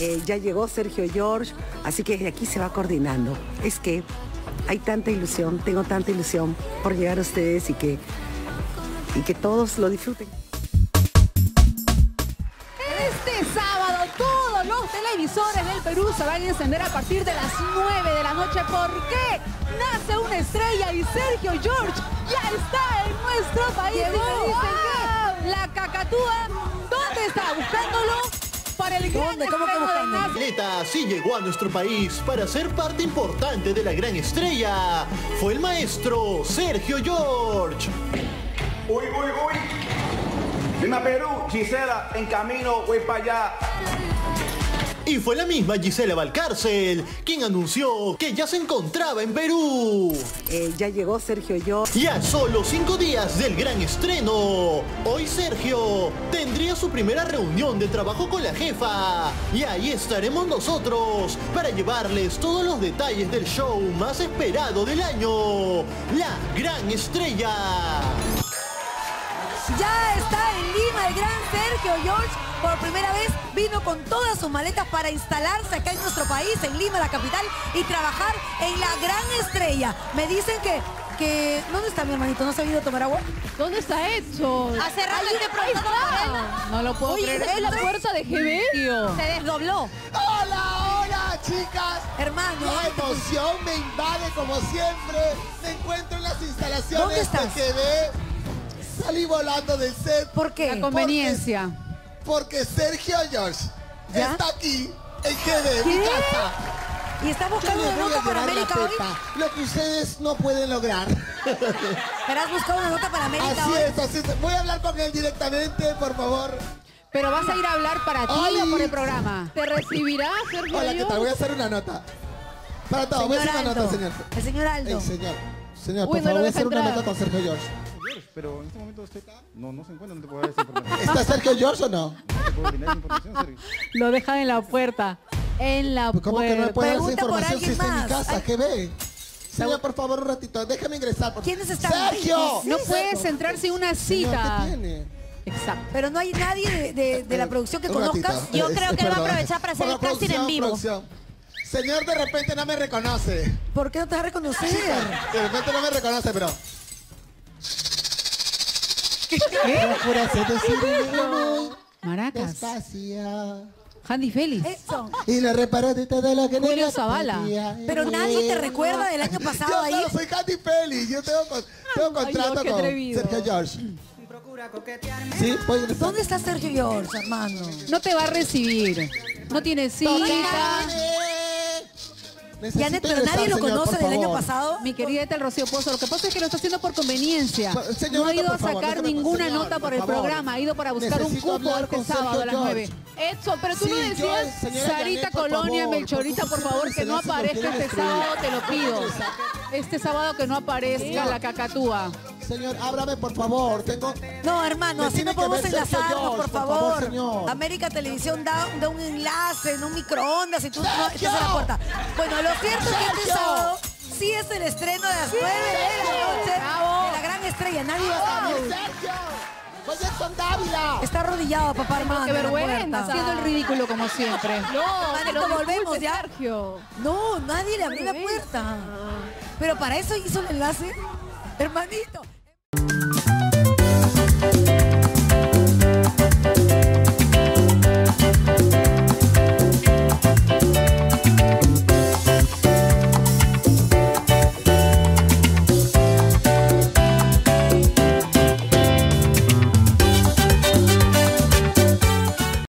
Ya llegó Sergio George, así que desde aquí se va coordinando. Es que hay tanta ilusión, tengo tanta ilusión por llegar a ustedes y que todos lo disfruten. Este sábado todos los televisores del Perú se van a encender a partir de las 9 de la noche. ¿Por qué? Nace una estrella y Sergio George ya está en nuestro país. Y me dicen que la cacatúa, ¿dónde está? Buscándolo para el gran ¿Cómo que buscando? Atleta sí llegó a nuestro país para ser parte importante de la gran estrella. Fue el maestro Sergio George. Uy. Lima, Perú, Gisela, en camino, voy para allá. Y fue la misma Gisela Valcárcel quien anunció que ya se encontraba en Perú. Ya llegó Sergio George. Y a solo 5 días del gran estreno, hoy Sergio tendría su primera reunión de trabajo con la jefa. Y ahí estaremos nosotros para llevarles todos los detalles del show más esperado del año, La Gran Estrella. Ya está en Lima el gran Sergio George. Por primera vez vino con todas sus maletas para instalarse acá en nuestro país, en Lima, la capital, y trabajar en La Gran Estrella. Me dicen que... ¿Dónde está mi hermanito? ¿No se ha ido a tomar agua? ¿Dónde está Edson? Hace rato te preguntaba por él. No lo puedo creer. Es la puerta de GB. Se desdobló. Hola, chicas. Hermano. La emoción me invade como siempre. Me encuentro en las instalaciones ¿Dónde estás? de GB. Salí volando del set. ¿Por qué? La conveniencia. Porque Sergio George ¿Ya? está aquí en GB, mi ¿Qué? casa. ¿Y está Yo buscando le una voy a nota para llevar la América hoy? pepa, lo que ustedes no pueden lograr. ¿Pero has buscado una nota para América Así hoy? así es. Voy a hablar con él directamente, por favor. Pero vas a ir a hablar para ti Ay. o por el programa. ¿Te recibirá, Sergio Hola, ¿qué tal? George? Voy a hacer una nota. Para todo, voy a hacer una Aldo. nota, señor. El señor Aldo. Señor, Uy, por no favor, lo voy a deja hacer una entrar. nota con Sergio George. Pero en este momento usted no se encuentra, no te puedo dar esa información. ¿Está Sergio George o no? No te puedo brindar esa información, Sergio. Lo dejan en la puerta. En la ¿Cómo que no me puerta. puede dar esa Pregunta por información si alguien está en mi más. casa? ¿Qué ve? Señor, por favor, un ratito. Déjame ingresar. ¿Quiénes están? ¡Sergio! No puedes entrar sin una Señor, cita. ¿qué tiene? Exacto. Pero no hay nadie de la producción que Un conozcas. ratito. Yo creo que él va a Perdón. aprovechar para hacer Por el casting en producción, vivo. producción. Señor, de repente no me reconoce. ¿Por qué no te vas a reconocer? De repente no me reconoce, pero... ¿Qué? Procúrase decirle muy Maracas. despacio. Handy Félix. Eso. Y le reparó de todo lo que Julio le Zavala. pedía. Pero nadie te recuerda del año pasado Yo ahí. no soy Katy Pelli. Yo tengo contrato no, qué con atrevido. Sergio George. ¿Sí? ¿Puedo ingresar? ¿Dónde está Sergio George, hermano? No te va a recibir. No tiene cita. Necesito Janet, pero ingresar, nadie lo señor, conoce por del año favor. pasado. Mi querida Etel Rocío Pozo, lo que pasa es que lo está haciendo por conveniencia. Señor, No ha ido a por favor, sacar déjame, ninguna señor, nota por por el favor. programa, ha ido para buscar Necesito un cupo hablar este con sábado a Sergio las 9. George. Edson, pero tú Sí, no yo, decías, señora Sarita Janet, por Colonia, favor, Melchorita, por favor, que no se le hace aparezca porque este eres sábado, te lo pido. Exacto. Este sábado que no aparezca la cacatúa. Señor, ábrame, por favor. Tengo... No, hermano, Me así tiene no que podemos ver Sergio enlazarnos, George, por favor. señor. América Televisión da un enlace, no un microondas y tú no ¡Sergio! estás a la puerta. Bueno, lo cierto es que este ¡Sergio! sábado sí es el estreno de las 9 de la noche ¡Bravo! de La Gran Estrella. Nadie va a saber. ¡Sergio! ¡Soy Edson Dávila! Está arrodillado, papá hermano. Qué en la vergüenza, puerta. haciendo el ridículo como siempre. No, Hermanito, te lo volvemos volvemos ya. Sergio. No, nadie le abrió la puerta. Pero para eso hizo el enlace. Hermanito.